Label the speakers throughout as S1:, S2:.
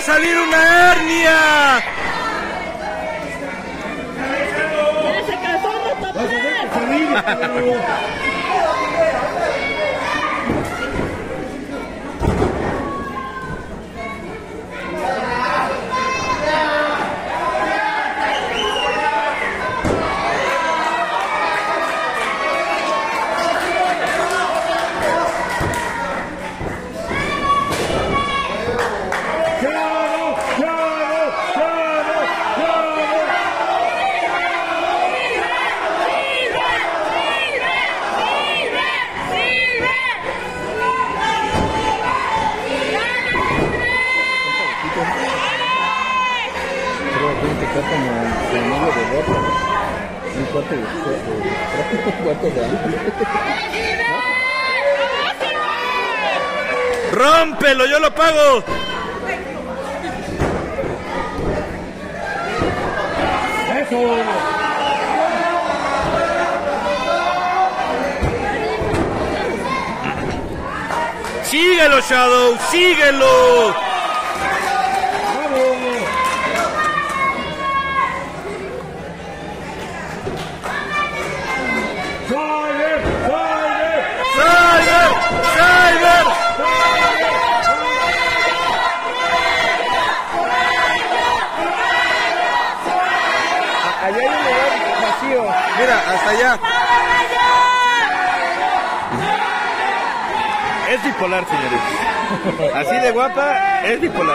S1: a salir una hernia!
S2: ¡Se casó, no está
S1: ¡Rómpelo! ¡Yo lo pago!
S3: ¡Eso!
S1: ¡Síguelo, Shadow! ¡Síguelo!
S4: Allá hay un lugar vacío.
S1: Mira, hasta allá. Es bipolar, señores. Así de guapa, es bipolar.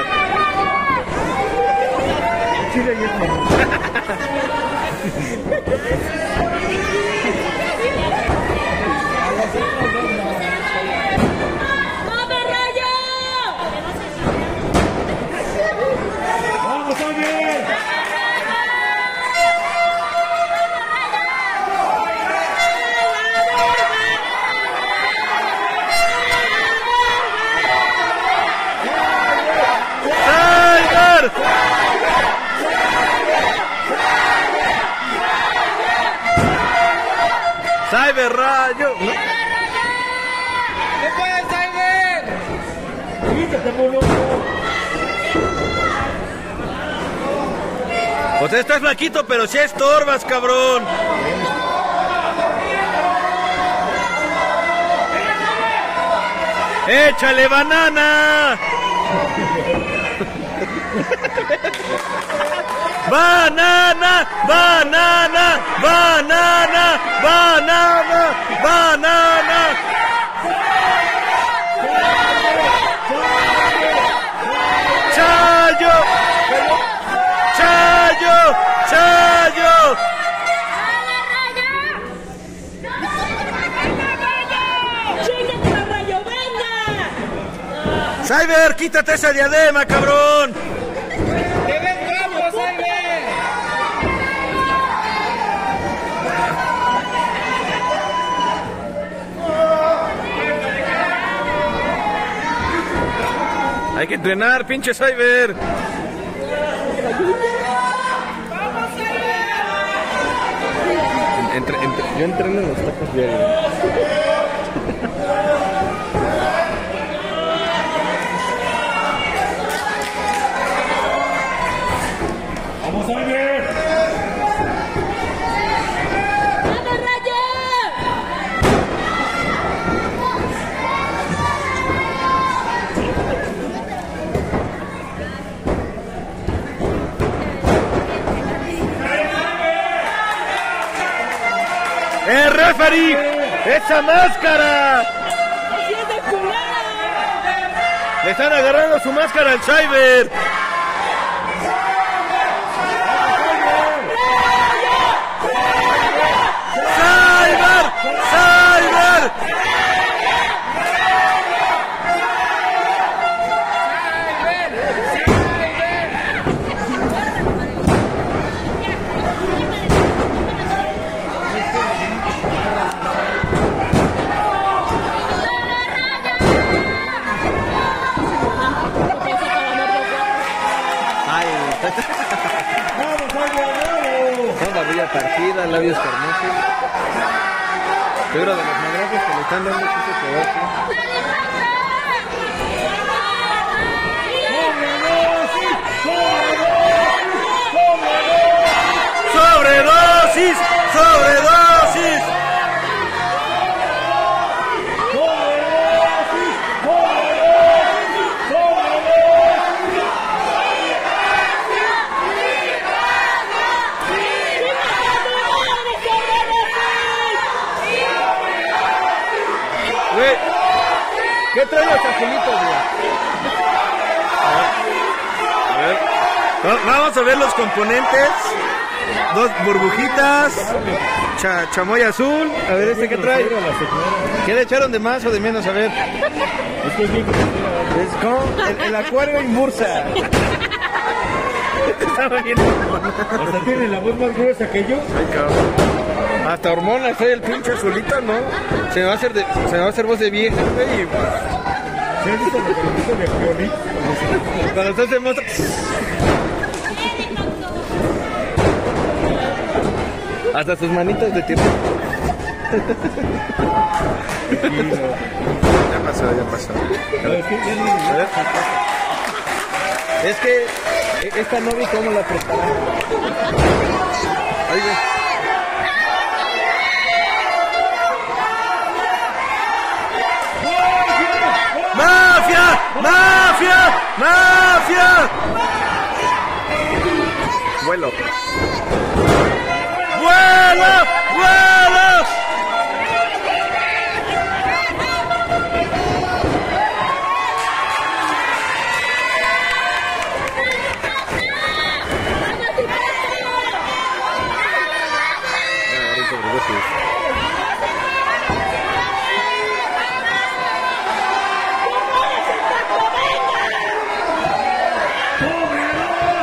S3: Chile y es
S1: Cyber Rayo.
S4: ¿Qué puede, Cyber?
S3: Quítate, boludo.
S1: Pues estás flaquito, pero si estorbas, cabrón. ¡Échale banana! ¡Banana! ¡Banana! ¡Banana! ¡Banana! ¡Banana! ¡Chayo! ¡Chayo! ¡Chayo! ¡Cyber, quítate esa diadema, cabrón!
S4: ¡Te ves guapo, Cyber!
S1: Hay que entrenar, pinche Cyber.
S4: Yo entreno en los tacos diarios.
S3: ¡Vamos a ver!
S1: ¡Referee! ¡Esa máscara! Le están agarrando su máscara al Cyber. ¡Cyber! ¡Cyber!
S4: Son barbilla partida, labios carnosos. Pero de los madrazos que le están dando ese pedazo.
S3: ¡Vámonos!
S4: ¿Qué traen los azulitos, güey?
S1: A ver. Vamos a ver los componentes. 2 burbujitas. Chamoy azul. A ver, ¿este qué trae? ¿Qué le echaron de más o de menos? A ver. Es como el acuario Inbursa. Estaba bien.
S3: Hasta tiene la voz más gruesa que yo.
S1: Ay, cabrón. Hasta hormonas, el pinche azulito, ¿no? Se me va a hacer voz de vieja, güey.
S3: ¿Se has visto la televisión de Piolín?
S1: Cuando se hace moto. Hasta sus manitas de tierra. Ya pasó.
S3: ¿Sabes qué? Ya no-
S1: A ver. Es que esta novia, ¿cómo la prestará? Ahí ve. ¡Mafia! ¡Mafia! ¡Mafia! Vuelo. ¡Vuelo! ¡Vuelo!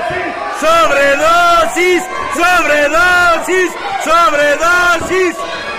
S1: ¡Sobredosis! ¡Sobredosis! ¡Sobredosis!